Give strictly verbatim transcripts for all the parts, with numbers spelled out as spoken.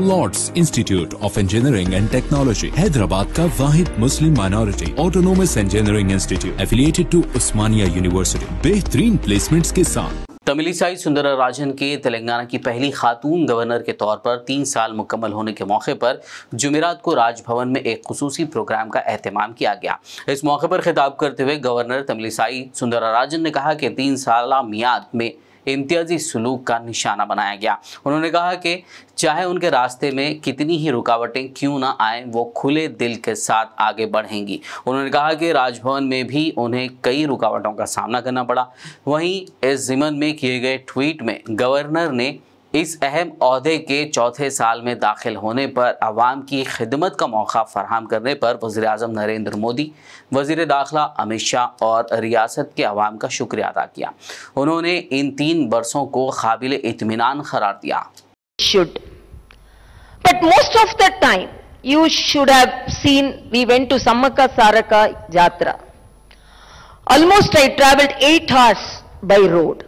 Lord's Institute of Engineering and Technology Hyderabad का वाहिद मुस्लिम minority autonomous engineering institute affiliated to Osmania university बेहतरीन placements के साथ। तमिलिसाई सुंदरराजन के तेलंगाना की पहली खातून गवर्नर के तौर पर तीन साल मुकम्मल होने के मौके पर जुमेरात को राजभवन में एक खुसूसी प्रोग्राम का एहतमाम किया गया। इस मौके पर खिताब करते हुए गवर्नर तमिलिसाई सुंदरराजन ने कहा कि तीन साल मियाद में इम्तियाजी सलूक का निशाना बनाया गया। उन्होंने कहा कि चाहे उनके रास्ते में कितनी ही रुकावटें क्यों ना आएं, वो खुले दिल के साथ आगे बढ़ेंगी। उन्होंने कहा कि राजभवन में भी उन्हें कई रुकावटों का सामना करना पड़ा। वहीं इस ज़िमन में किए गए ट्वीट में गवर्नर ने इस अहम ओहदे के चौथे साल में दाखिल होने पर अवाम की खिदमत का मौका फराहम करने पर वज़ीर आज़म नरेंद्र मोदी, वज़ीर दाखिला अमित शाह और रियासत के अवाम का शुक्रिया अदा किया। उन्होंने इन तीन बरसों को काबिल इत्मीनान करार दिया। Should. But most of the time you should have seen we went to Sammaka Saraka Jatra. Almost I travelled eight hours by road.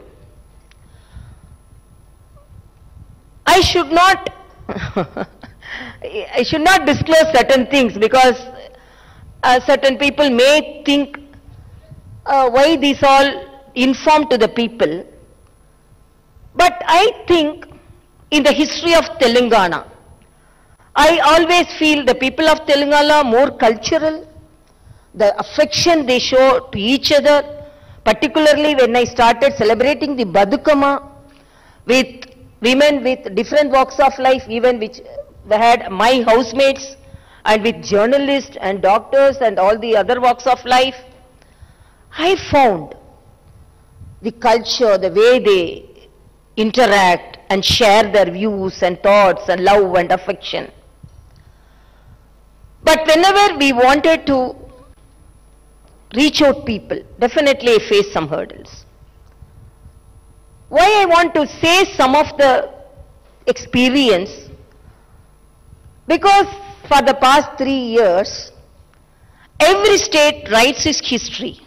I should not I should not disclose certain things because uh, certain people may think uh, why these all informed to the people. But I think in the history of Telangana, I always feel the people of Telangana are more cultural, the affection they show to each other, particularly when I started celebrating the Badukama with women with different walks of life, even which they had my housemates, and with journalists and doctors and all the other walks of life. I found the culture, the way they interact and share their views and thoughts and love and affection. But whenever we wanted to reach out people, definitely I faced some hurdles. Why I want to say some of the experience? Because for the past three years, every state writes its history.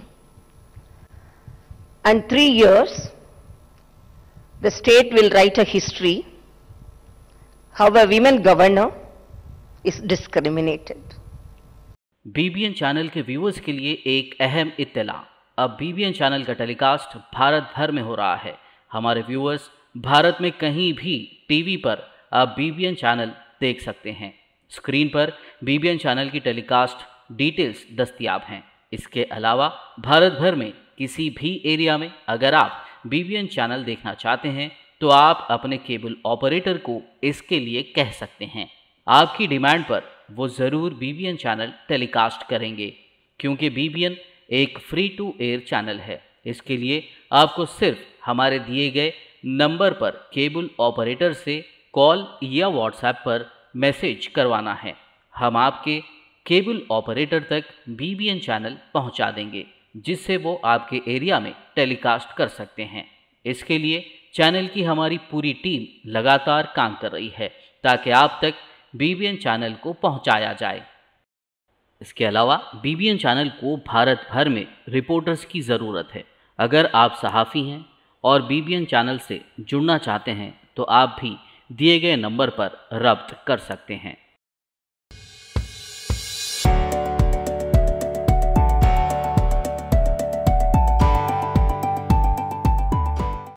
And three years, the state will write a history how a women governor is discriminated. BBN channel के viewers के लिए एक अहम इत्तला। अब BBN channel का telecast भारत भर में हो रहा है। हमारे व्यूअर्स भारत में कहीं भी टीवी पर अब बीबीएन चैनल देख सकते हैं। स्क्रीन पर बीबीएन चैनल की टेलीकास्ट डिटेल्स दस्तयाब हैं। इसके अलावा भारत भर में किसी भी एरिया में अगर आप बीबीएन चैनल देखना चाहते हैं तो आप अपने केबल ऑपरेटर को इसके लिए कह सकते हैं। आपकी डिमांड पर वो ज़रूर बीबीएन चैनल टेलीकास्ट करेंगे, क्योंकि बीबीएन एक फ्री टू एयर चैनल है। इसके लिए आपको सिर्फ हमारे दिए गए नंबर पर केबल ऑपरेटर से कॉल या व्हाट्सएप पर मैसेज करवाना है। हम आपके केबल ऑपरेटर तक बीबीएन चैनल पहुंचा देंगे, जिससे वो आपके एरिया में टेलीकास्ट कर सकते हैं। इसके लिए चैनल की हमारी पूरी टीम लगातार काम कर रही है ताकि आप तक बीबीएन चैनल को पहुंचाया जाए। इसके अलावा बीबीएन चैनल को भारत भर में रिपोर्टर्स की ज़रूरत है। अगर आप सहाफ़ी हैं और बीबीएन चैनल से जुड़ना चाहते हैं तो आप भी दिए गए नंबर पर रब्त कर सकते हैं।